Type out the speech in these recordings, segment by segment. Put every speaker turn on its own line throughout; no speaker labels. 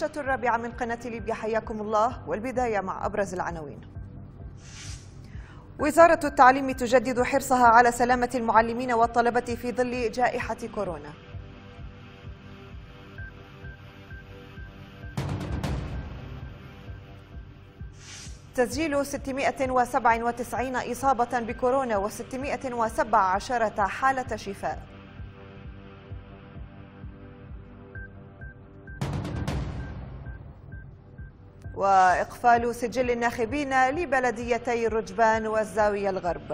النشرة الرابعة من قناة ليبيا، حياكم الله، والبداية مع أبرز العناوين. وزارة التعليم تجدد حرصها على سلامة المعلمين والطلبة في ظل جائحة كورونا. تسجيل 697 إصابة بكورونا و617 حالة شفاء. وإقفال سجل الناخبين لبلديتي الرجبان والزاوية الغرب.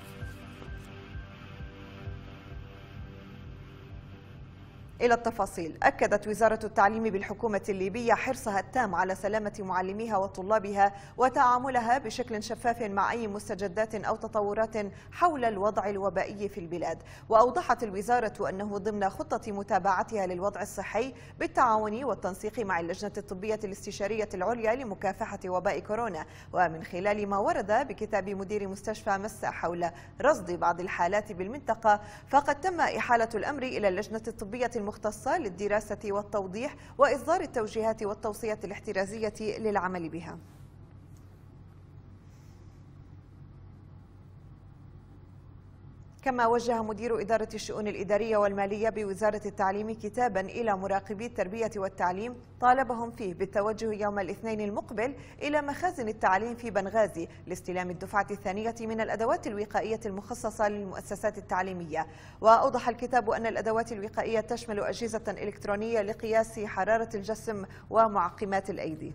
إلى التفاصيل. أكدت وزارة التعليم بالحكومة الليبية حرصها التام على سلامة معلميها وطلابها وتعاملها بشكل شفاف مع أي مستجدات أو تطورات حول الوضع الوبائي في البلاد. وأوضحت الوزارة أنه ضمن خطة متابعتها للوضع الصحي بالتعاون والتنسيق مع اللجنة الطبية الاستشارية العليا لمكافحة وباء كورونا، ومن خلال ما ورد بكتاب مدير مستشفى مسا حول رصد بعض الحالات بالمنطقة، فقد تم إحالة الأمر إلى اللجنة الطبية المختصة للدراسة والتوضيح وإصدار التوجيهات والتوصيات الاحترازية للعمل بها. كما وجه مدير إدارة الشؤون الإدارية والمالية بوزارة التعليم كتابا إلى مراقبي التربية والتعليم طالبهم فيه بالتوجه يوم الاثنين المقبل إلى مخازن التعليم في بنغازي لاستلام الدفعة الثانية من الأدوات الوقائية المخصصة للمؤسسات التعليمية. وأوضح الكتاب أن الأدوات الوقائية تشمل أجهزة إلكترونية لقياس حرارة الجسم ومعقمات الأيدي.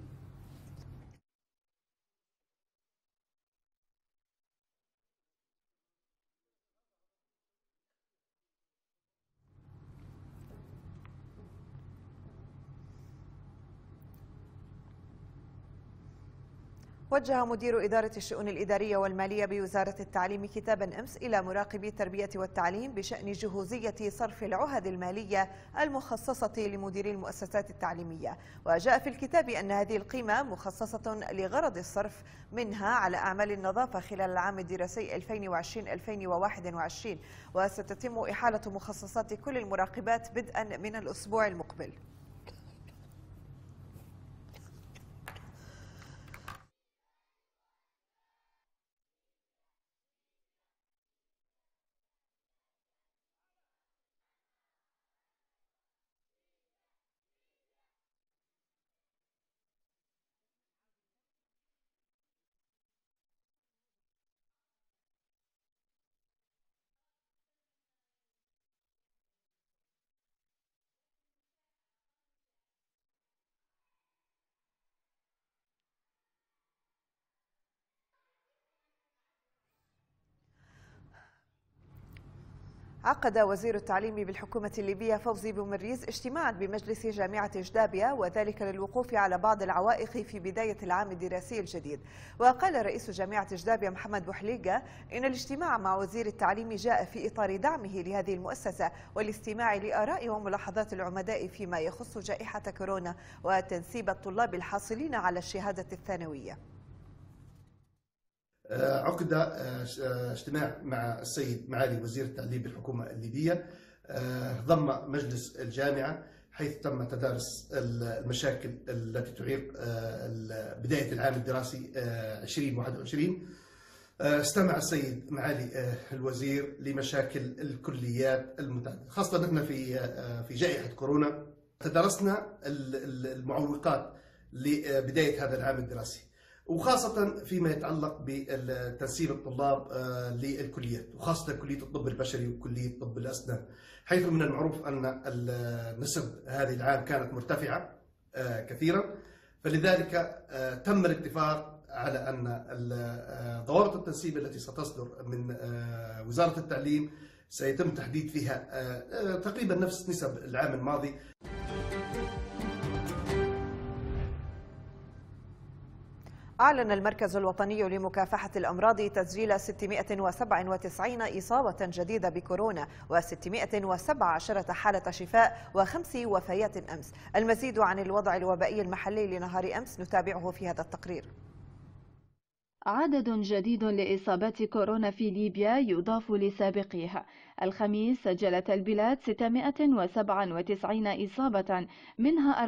وجه مدير إدارة الشؤون الإدارية والمالية بوزارة التعليم كتابا أمس إلى مراقبي التربية والتعليم بشأن جهوزية صرف العهد المالية المخصصة لمديري المؤسسات التعليمية. وجاء في الكتاب أن هذه القيمة مخصصة لغرض الصرف منها على أعمال النظافة خلال العام الدراسي 2020-2021، وستتم إحالة مخصصات كل المراقبات بدءا من الأسبوع المقبل. عقد وزير التعليم بالحكومة الليبية فوزي بومريز اجتماعا بمجلس جامعة جدابية، وذلك للوقوف على بعض العوائق في بداية العام الدراسي الجديد. وقال رئيس جامعة جدابية محمد بوحليقة إن الاجتماع مع وزير التعليم جاء في إطار دعمه لهذه المؤسسة والاستماع لآراء وملاحظات العمداء فيما يخص جائحة كورونا وتنسيب الطلاب الحاصلين على الشهادة الثانوية.
عقد اجتماع مع السيد معالي وزير التعليم بالحكومة الليبية ضم مجلس الجامعة، حيث تم تدارس المشاكل التي تعيق بداية العام الدراسي 2021. استمع السيد معالي الوزير لمشاكل الكليات المتعددة، خاصة نحن في جائحة كورونا تدارسنا المعوقات لبداية هذا العام الدراسي، وخاصة فيما يتعلق بتنسيب الطلاب للكليات، وخاصة كلية الطب البشري وكلية طب الأسنان، حيث من المعروف أن النسب هذه العام كانت مرتفعة كثيرا. فلذلك تم الاتفاق على أن ضوابط التنسيب التي ستصدر من وزارة التعليم سيتم تحديد فيها تقريبا نفس نسب العام الماضي.
أعلن المركز الوطني لمكافحة الأمراض تسجيل 697 إصابة جديدة بكورونا و617 حالة شفاء و5 وفيات أمس. المزيد عن الوضع الوبائي المحلي لنهار أمس نتابعه في هذا التقرير.
عدد جديد لإصابات كورونا في ليبيا يضاف لسابقيها. الخميس سجلت البلاد 697 إصابة، منها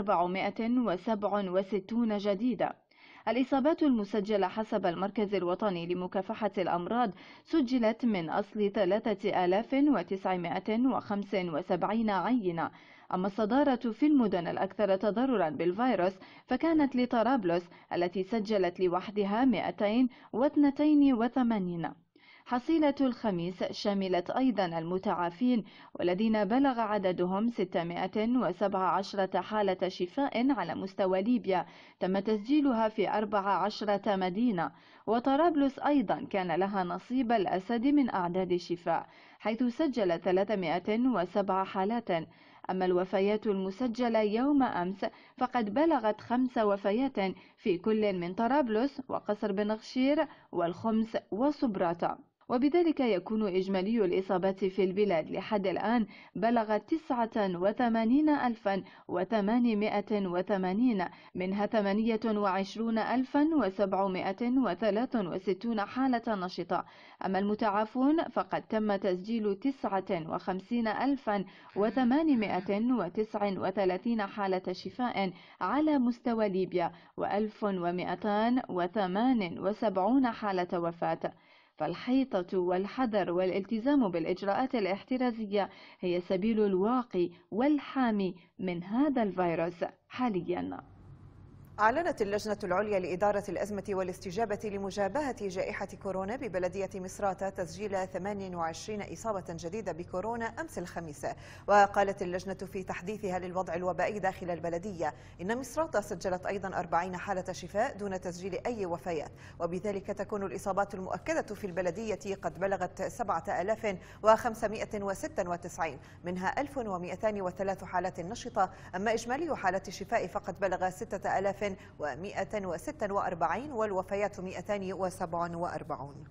467 جديدة. الإصابات المسجلة حسب المركز الوطني لمكافحة الأمراض سجلت من أصل 3975 عينة. أما الصدارة في المدن الأكثر تضررا بالفيروس فكانت لطرابلس التي سجلت لوحدها 282. حصيلة الخميس شملت أيضا المتعافين والذين بلغ عددهم 617 حالة شفاء على مستوى ليبيا تم تسجيلها في 14 مدينة. وطرابلس أيضا كان لها نصيب الأسد من أعداد الشفاء حيث سجل 307 حالات. أما الوفيات المسجلة يوم أمس فقد بلغت 5 وفيات في كل من طرابلس وقصر بن غشير والخمس وصبراتا، وبذلك يكون إجمالي الإصابات في البلاد لحد الآن بلغ 89,880، منها 28,763 حالة نشطة. أما المتعافون فقد تم تسجيل 59,839 حالة شفاء على مستوى ليبيا و1278 حالة وفاة. فالحيطة والحذر والالتزام بالإجراءات الاحترازية هي سبيل الواقي والحامي من هذا الفيروس حاليا.
أعلنت اللجنة العليا لإدارة الأزمة والاستجابة لمجابهة جائحة كورونا ببلدية مصراتة تسجيل 28 إصابة جديدة بكورونا أمس الخميس. وقالت اللجنة في تحديثها للوضع الوبائي داخل البلدية إن مصراتة سجلت أيضا 40 حالة شفاء دون تسجيل أي وفيات، وبذلك تكون الإصابات المؤكدة في البلدية قد بلغت 7596، منها 1203 حالات نشطة. أما إجمالي حالات الشفاء فقد بلغ 6146 والوفيات 247.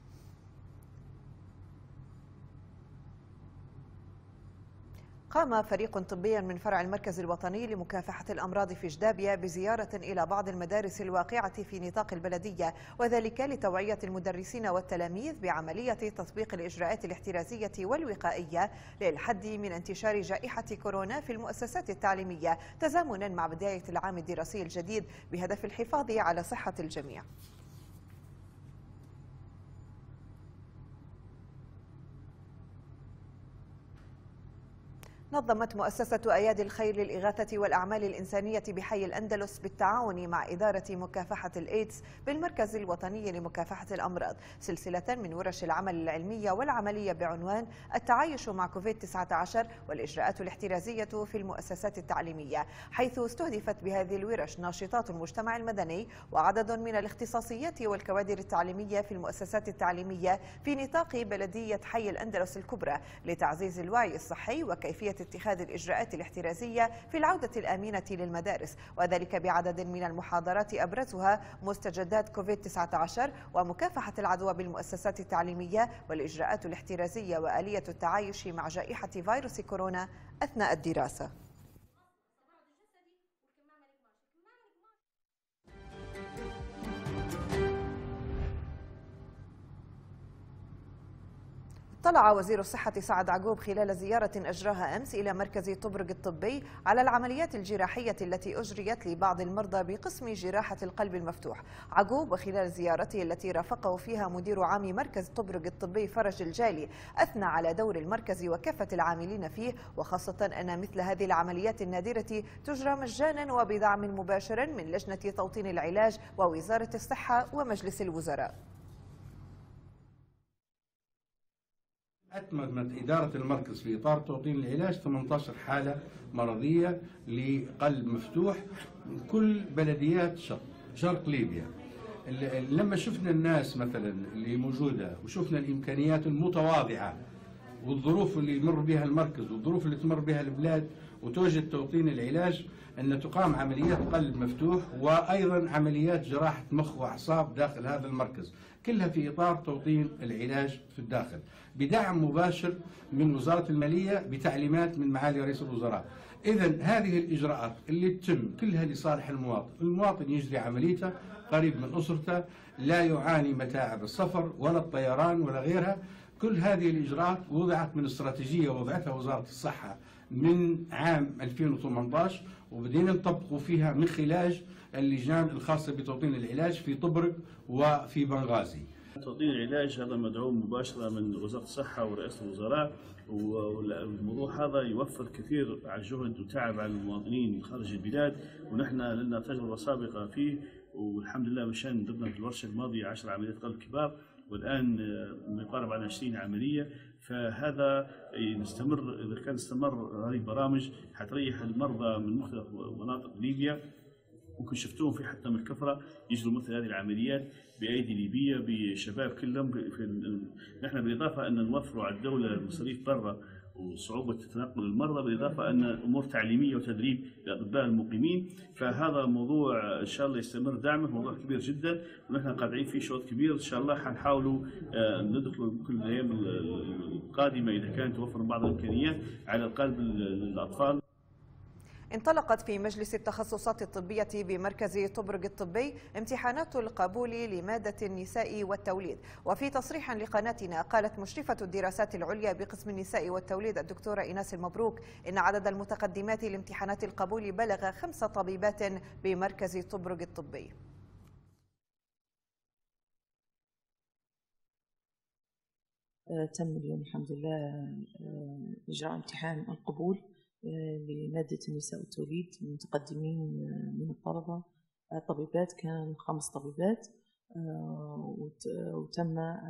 قام فريق طبي من فرع المركز الوطني لمكافحة الأمراض في جدابيا بزيارة إلى بعض المدارس الواقعة في نطاق البلدية، وذلك لتوعية المدرسين والتلاميذ بعملية تطبيق الإجراءات الاحترازية والوقائية للحد من انتشار جائحة كورونا في المؤسسات التعليمية تزامنا مع بداية العام الدراسي الجديد بهدف الحفاظ على صحة الجميع. نظمت مؤسسة أيادي الخير للإغاثة والأعمال الإنسانية بحي الأندلس بالتعاون مع إدارة مكافحة الإيدز بالمركز الوطني لمكافحة الأمراض سلسلة من ورش العمل العلمية والعملية بعنوان التعايش مع كوفيد-19 والإجراءات الاحترازية في المؤسسات التعليمية، حيث استهدفت بهذه الورش ناشطات المجتمع المدني وعدد من الاختصاصيات والكوادر التعليمية في المؤسسات التعليمية في نطاق بلدية حي الأندلس الكبرى لتعزيز الوعي الصحي وكيفية اتخاذ الإجراءات الاحترازية في العودة الآمنة للمدارس، وذلك بعدد من المحاضرات أبرزها مستجدات كوفيد-19 ومكافحة العدوى بالمؤسسات التعليمية والإجراءات الاحترازية وآلية التعايش مع جائحة فيروس كورونا أثناء الدراسة. اطلع وزير الصحة سعد عقوب خلال زيارة أجراها أمس إلى مركز طبرق الطبي على العمليات الجراحية التي أجريت لبعض المرضى بقسم جراحة القلب المفتوح. عقوب وخلال زيارته التي رافقه فيها مدير عام مركز طبرق الطبي فرج الجالي أثنى على دور المركز وكافة العاملين فيه، وخاصة أن مثل هذه العمليات النادرة تجرى مجانا وبدعم مباشر من لجنة توطين العلاج ووزارة الصحة ومجلس الوزراء.
أتممت إدارة المركز في إطار توطين العلاج 18 حالة مرضية لقلب مفتوح من كل بلديات شرق ليبيا. لما شفنا الناس مثلا اللي موجودة وشفنا الإمكانيات المتواضعة والظروف اللي يمر بها المركز والظروف اللي تمر بها البلاد وتوجد توطين العلاج، أن تقام عمليات قلب مفتوح وأيضا عمليات جراحة مخ وأعصاب داخل هذا المركز، كلها في إطار توطين العلاج في الداخل بدعم مباشر من وزارة المالية بتعليمات من معالي رئيس الوزراء. إذا هذه الإجراءات اللي تتم كلها لصالح المواطن، المواطن يجري عمليته قريب من أسرته، لا يعاني متاعب السفر ولا الطيران ولا غيرها. كل هذه الإجراءات وضعت من استراتيجية وضعتها وزارة الصحة من عام 2018، وبدينا نطبقوا فيها من خلال اللجان الخاصة بتوطين العلاج في طبرق وفي بنغازي.
توطين العلاج هذا مدعوم مباشرة من وزارة الصحة ورئاسة الوزراء، والموضوع هذا يوفر كثير على جهد وتعب على المواطنين من خارج البلاد، ونحن لنا تجربة سابقة فيه، والحمد لله مشان ضمن في الورشة الماضية 10 عمليات قلب كبار، والآن ما يقارب على 20 عملية. فهذا نستمر، إذا كان استمر هذه البرامج حتريح المرضى من مختلف مناطق ليبيا. ممكن شفتوهم في حتى من الكفرة يجروا مثل هذه العمليات بأيدي ليبية بشباب كلهم. نحن بالإضافة أن نوفروا على الدولة مصاريف برا وصعوبة تنقل المرضى، بالإضافة أن أمور تعليمية وتدريب للأطباء المقيمين. فهذا موضوع إن شاء الله يستمر دعمه، موضوع كبير جدا ونحن قاطعين فيه شوط كبير. إن شاء الله حنحاولوا ندخل كل الأيام القادمة إذا كانت توفر بعض الإمكانيات على قلب الأطفال.
انطلقت في مجلس التخصصات الطبية بمركز طبرق الطبي امتحانات القبول لمادة النساء والتوليد. وفي تصريح لقناتنا قالت مشرفة الدراسات العليا بقسم النساء والتوليد الدكتورة إيناس المبروك إن عدد المتقدمات لامتحانات القبول بلغ 5 طبيبات بمركز طبرق الطبي.
تم اليوم الحمد لله إجراء امتحان القبول لمادة النساء والتوليد. المتقدمين من الطلبة طبيبات كان 5 طبيبات، وتم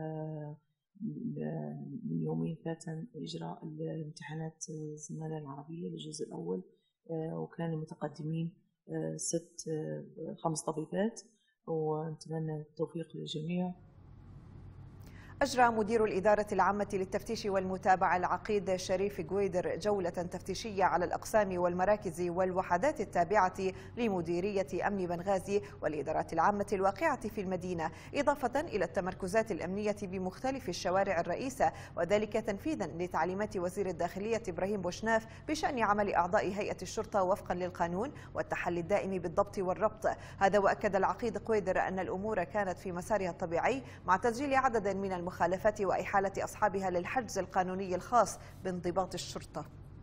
من يومين فاتن إجراء الامتحانات الزمالة العربية للجزء الأول، وكان المتقدمين 5 طبيبات، ونتمنى التوفيق للجميع.
أجرى مدير الإدارة العامة للتفتيش والمتابعة العقيد شريف جويدر جولة تفتيشية على الأقسام والمراكز والوحدات التابعة لمديرية أمن بنغازي والإدارات العامة الواقعة في المدينة، إضافة إلى التمركزات الأمنية بمختلف الشوارع الرئيسة، وذلك تنفيذا لتعليمات وزير الداخلية إبراهيم بوشناف بشأن عمل أعضاء هيئة الشرطة وفقا للقانون والتحلي الدائم بالضبط والربط. هذا وأكد العقيد جويدر أن الأمور كانت في مسارها الطبيعي مع تسجيل عدد من المخالفات وإحالة أصحابها للحجز القانوني الخاص بانضباط الشرطة.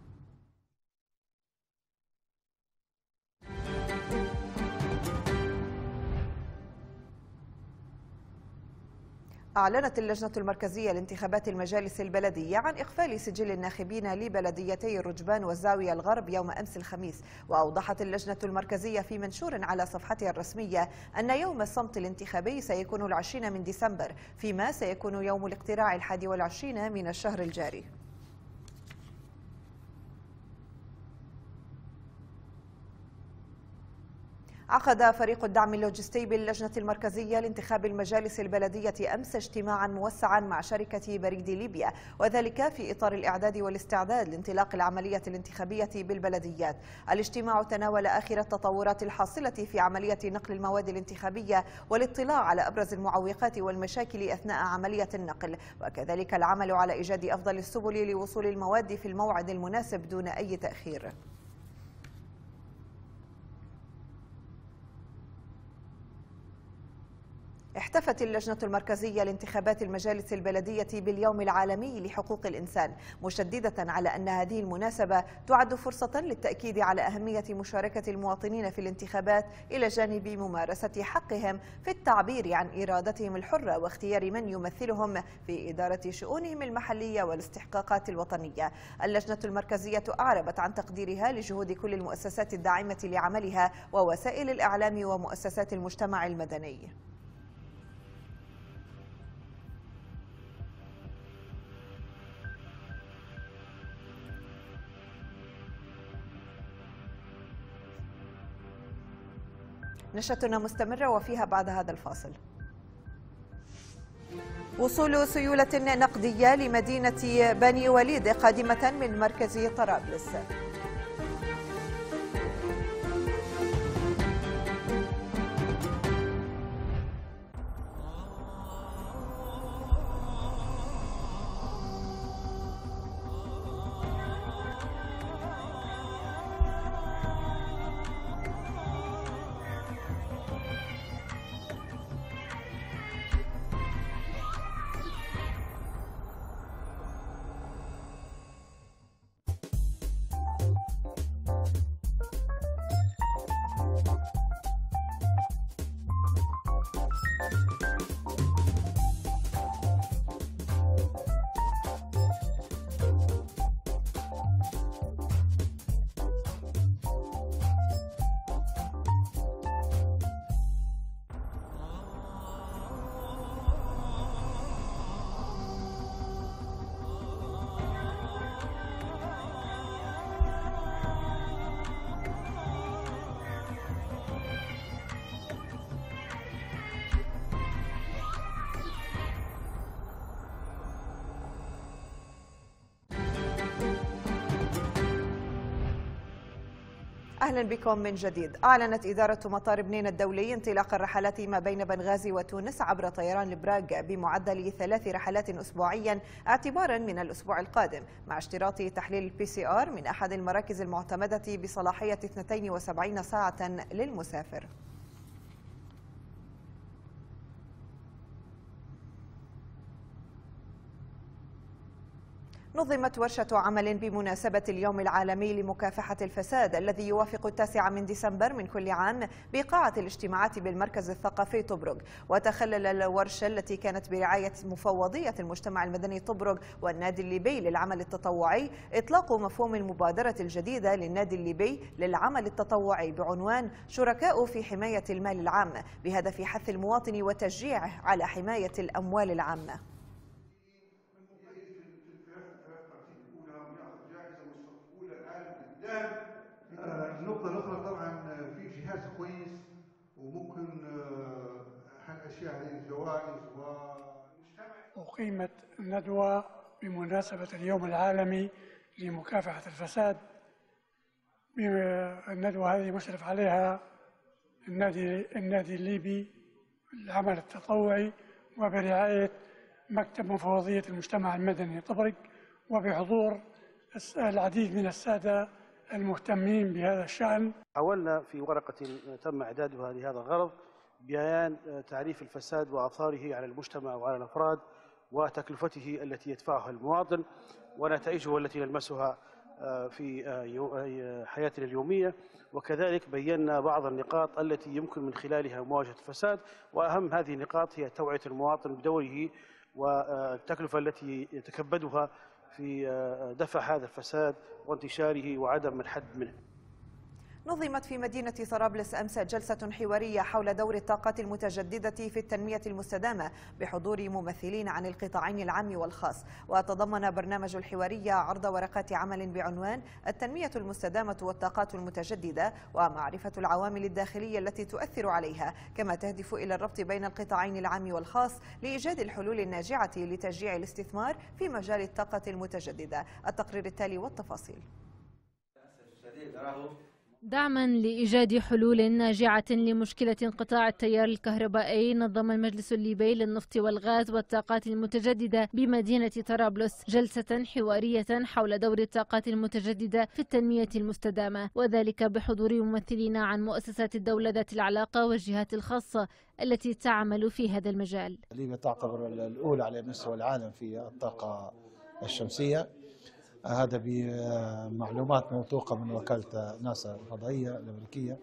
أعلنت اللجنة المركزية لانتخابات المجالس البلدية عن إقفال سجل الناخبين لبلديتي الرجبان والزاوية الغرب يوم أمس الخميس. وأوضحت اللجنة المركزية في منشور على صفحتها الرسمية أن يوم الصمت الانتخابي سيكون 20 من ديسمبر، فيما سيكون يوم الاقتراع 21 من الشهر الجاري. عقد فريق الدعم اللوجستي باللجنة المركزية لانتخاب المجالس البلدية أمس اجتماعا موسعا مع شركة بريد ليبيا، وذلك في إطار الإعداد والاستعداد لانطلاق العملية الانتخابية بالبلديات. الاجتماع تناول آخر التطورات الحاصلة في عملية نقل المواد الانتخابية والاطلاع على أبرز المعوقات والمشاكل أثناء عملية النقل، وكذلك العمل على إيجاد أفضل السبل لوصول المواد في الموعد المناسب دون أي تأخير. احتفت اللجنة المركزية لانتخابات المجالس البلدية باليوم العالمي لحقوق الإنسان، مشددة على أن هذه المناسبة تعد فرصة للتأكيد على أهمية مشاركة المواطنين في الانتخابات إلى جانب ممارسة حقهم في التعبير عن إرادتهم الحرة واختيار من يمثلهم في إدارة شؤونهم المحلية والاستحقاقات الوطنية. اللجنة المركزية أعربت عن تقديرها لجهود كل المؤسسات الداعمة لعملها ووسائل الإعلام ومؤسسات المجتمع المدني. نشرتنا مستمرة وفيها بعد هذا الفاصل. وصول سيولة نقدية لمدينة بني وليد قادمة من مركز طرابلس. أهلا بكم من جديد. أعلنت إدارة مطار بنين الدولي انطلاق الرحلات ما بين بنغازي وتونس عبر طيران البراغ بمعدل 3 رحلات أسبوعيا اعتبارا من الأسبوع القادم، مع اشتراط تحليل PCR من أحد المراكز المعتمدة بصلاحية 72 ساعة للمسافر. نظمت ورشة عمل بمناسبة اليوم العالمي لمكافحة الفساد الذي يوافق 9 ديسمبر من كل عام بقاعة الاجتماعات بالمركز الثقافي طبرق. وتخلل الورشة التي كانت برعاية مفوضية المجتمع المدني طبرق والنادي الليبي للعمل التطوعي إطلاق مفهوم المبادرة الجديدة للنادي الليبي للعمل التطوعي بعنوان شركاء في حماية المال العام، بهدف حث المواطن وتشجيعه على حماية الأموال العامة.
النقطة الأخرى طبعا في جهاز كويس وممكن هالأشياء هذه الجوائز
أقيمت ندوة بمناسبة اليوم العالمي لمكافحة الفساد. الندوة هذه مشرف عليها النادي الليبي للعمل التطوعي وبرعاية مكتب مفوضية المجتمع المدني طبرق، وبحضور العديد من السادة المهتمين بهذا الشأن.
حاولنا في ورقة تم إعدادها لهذا الغرض بيان تعريف الفساد وآثاره على المجتمع وعلى الأفراد وتكلفته التي يدفعها المواطن ونتائجه التي نلمسها في حياتنا اليومية، وكذلك بينا بعض النقاط التي يمكن من خلالها مواجهة الفساد، وأهم هذه النقاط هي توعية المواطن بدوره والتكلفة التي يتكبدها في دفع هذا الفساد وانتشاره وعدم الحد منه.
نظمت في مدينة طرابلس أمس جلسة حوارية حول دور الطاقات المتجددة في التنمية المستدامة بحضور ممثلين عن القطاعين العام والخاص. وتضمن برنامج الحوارية عرض ورقات عمل بعنوان التنمية المستدامة والطاقات المتجددة ومعرفة العوامل الداخلية التي تؤثر عليها، كما تهدف إلى الربط بين القطاعين العام والخاص لإيجاد الحلول الناجعة لتشجيع الاستثمار في مجال الطاقة المتجددة. التقرير التالي والتفاصيل.
دعما لإيجاد حلول ناجعة لمشكلة انقطاع التيار الكهربائي، نظم المجلس الليبي للنفط والغاز والطاقات المتجددة بمدينة طرابلس جلسة حوارية حول دور الطاقات المتجددة في التنمية المستدامة، وذلك بحضور ممثلين عن مؤسسات الدولة ذات العلاقة والجهات الخاصة التي تعمل في هذا المجال.
ليبيا تعتبر الأولى على مستوى العالم في الطاقة الشمسية، هذا بمعلومات موثوقة من وكالة ناسا الفضائية الأمريكية.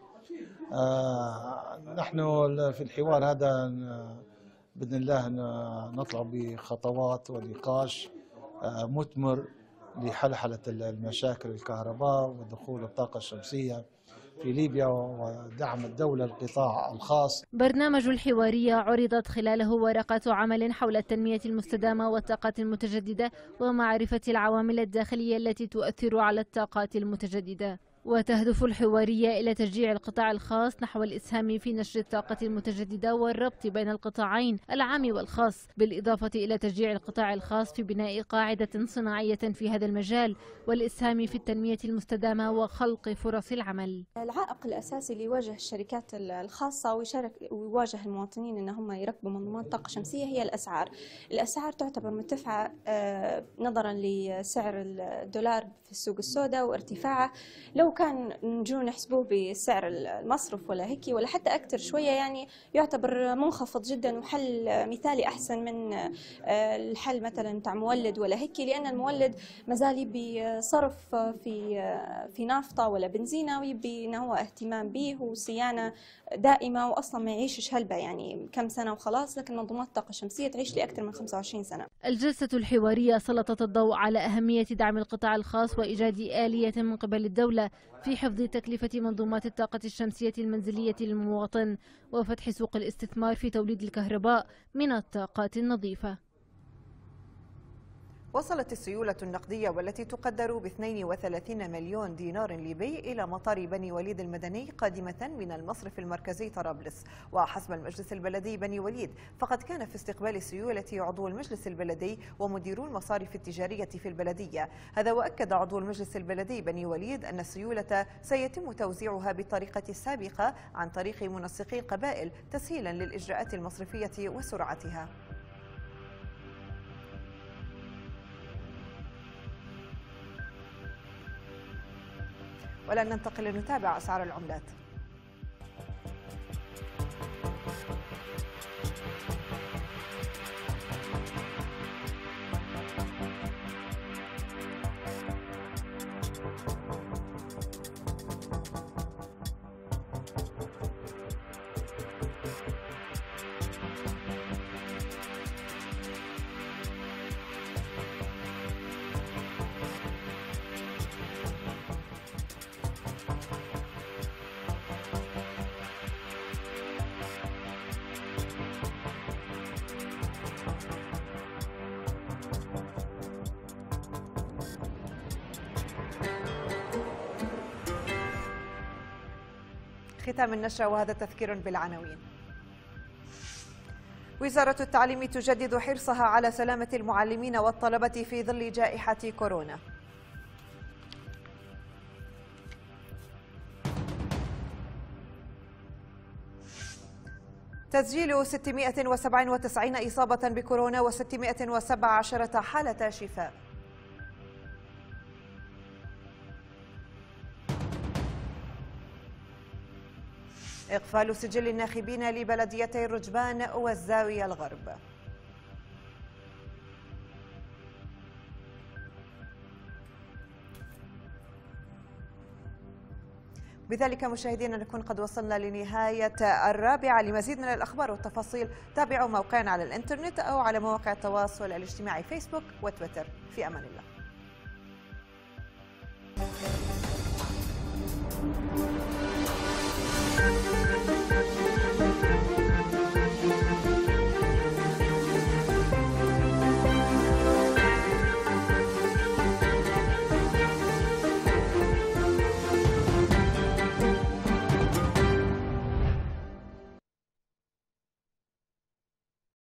نحن في الحوار هذا بإذن الله نطلع بخطوات ونقاش مثمر لحلحلة المشاكل الكهرباء ودخول الطاقة الشمسية في ليبيا ودعم الدولة القطاع الخاص.
برنامج الحوارية عرضت خلاله ورقات عمل حول التنمية المستدامة والطاقات المتجددة ومعرفة العوامل الداخلية التي تؤثر على الطاقات المتجددة. وتهدف الحوارية إلى تشجيع القطاع الخاص نحو الإسهام في نشر الطاقة المتجددة والربط بين القطاعين العام والخاص، بالإضافة إلى تشجيع القطاع الخاص في بناء قاعدة صناعية في هذا المجال والإسهام في التنمية المستدامة وخلق فرص العمل.
العائق الأساسي اللي يواجه الشركات الخاصة ويواجه المواطنين أن هم يركبوا منظومات طاقة شمسية هي الأسعار. الأسعار تعتبر مرتفعة نظرا لسعر الدولار في السوق السوداء وارتفاعه. لو كان نجوا نحسبوه بسعر المصرف ولا هيك ولا حتى أكثر شوية، يعني يعتبر منخفض جدا وحل مثالي أحسن من الحل مثلا بتاع مولد ولا هيك، لأن المولد مازال يبي صرف في نافطة ولا بنزينة ويبي إنه هو اهتمام به وصيانة دائمة، وأصلا ما يعيشش هلبة يعني كم سنة وخلاص، لكن منظومات الطاقة الشمسية تعيش لأكثر من 25 سنة.
الجلسة الحوارية سلطت الضوء على أهمية دعم القطاع الخاص وإيجاد آلية من قبل الدولة في حفظ تكلفة منظومات الطاقة الشمسية المنزلية للمواطن وفتح سوق الاستثمار في توليد الكهرباء من الطاقات النظيفة.
وصلت السيولة النقدية والتي تقدر ب 32 مليون دينار ليبي إلى مطار بني وليد المدني قادمة من المصرف المركزي طرابلس. وحسب المجلس البلدي بني وليد فقد كان في استقبال السيولة عضو المجلس البلدي ومديرو المصارف التجارية في البلدية. هذا وأكد عضو المجلس البلدي بني وليد أن السيولة سيتم توزيعها بالطريقة السابقة عن طريق منسقي القبائل تسهيلا للإجراءات المصرفية وسرعتها. ولن ننتقل لنتابع أسعار العملات. ختام النشرة وهذا تذكير بالعناوين. وزارة التعليم تجدد حرصها على سلامة المعلمين والطلبة في ظل جائحة كورونا. تسجيل 697 إصابة بكورونا و617 حالة شفاء. إقفال سجل الناخبين لبلديتي الرجبان والزاوية الغرب. بذلك مشاهدينا نكون قد وصلنا لنهاية 4. لمزيد من الأخبار والتفاصيل تابعوا موقعنا على الإنترنت أو على مواقع التواصل الاجتماعي فيسبوك وتويتر. في أمان الله.